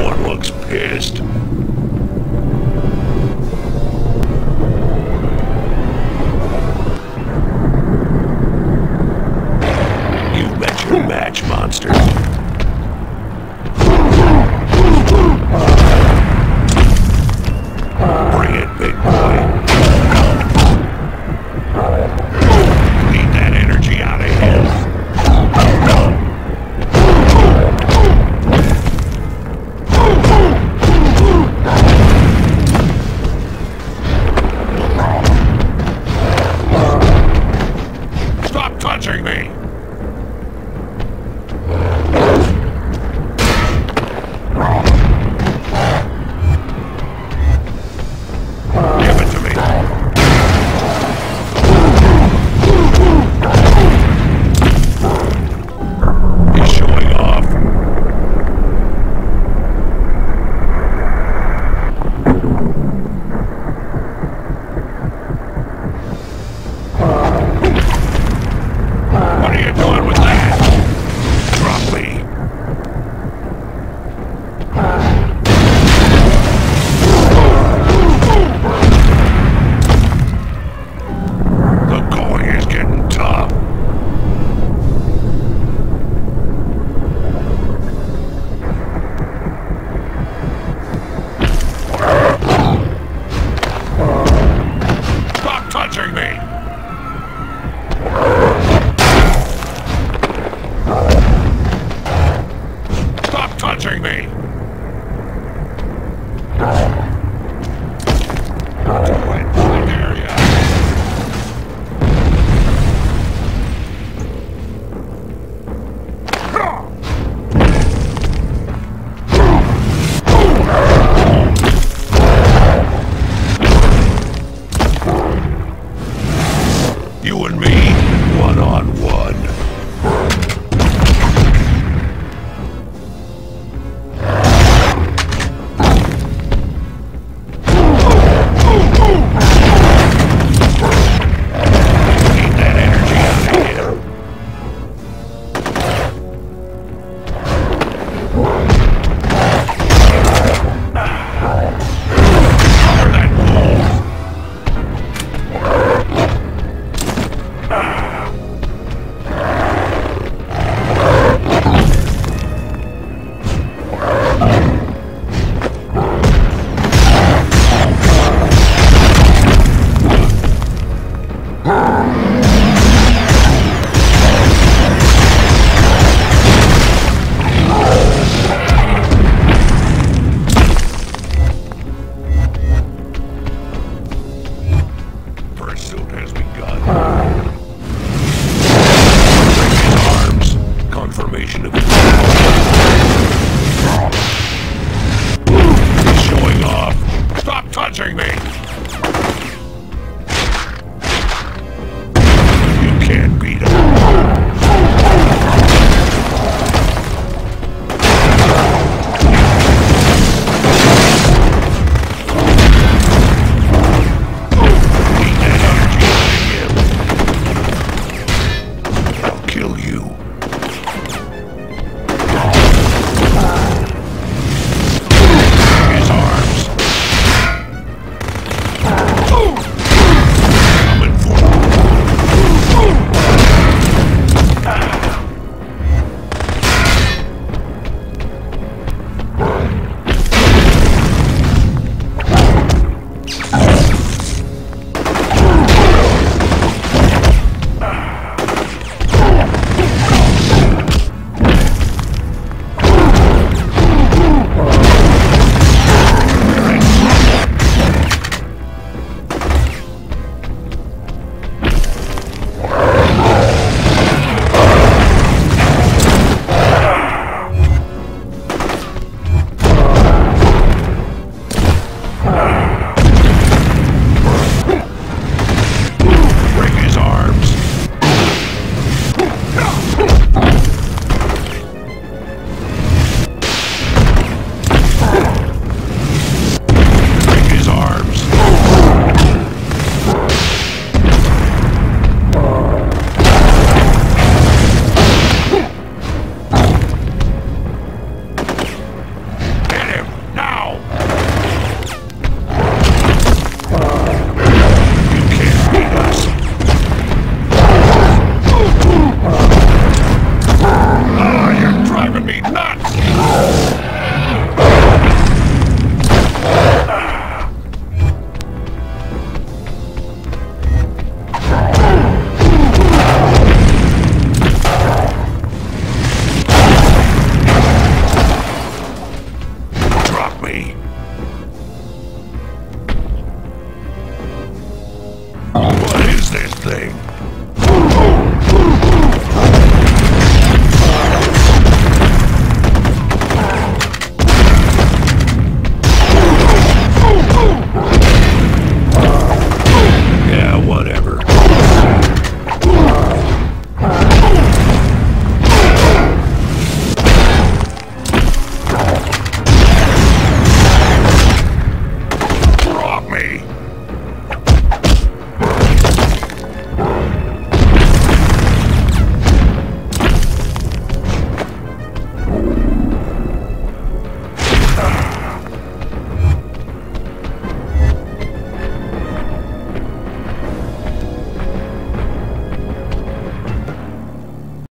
Someone looks pissed. You've met your match, monster. Bring it, big boy. Need that energy out of him. Stop touching me! Give it to me. He's showing off. What are you doing with that? Drop me. The going is getting tough. Stop touching me! Stop touching me! I dare ya! You and me, one-on-one. Need that energy out of him. Cover that move. Pursuit has begun. Break his arms. Confirmation of his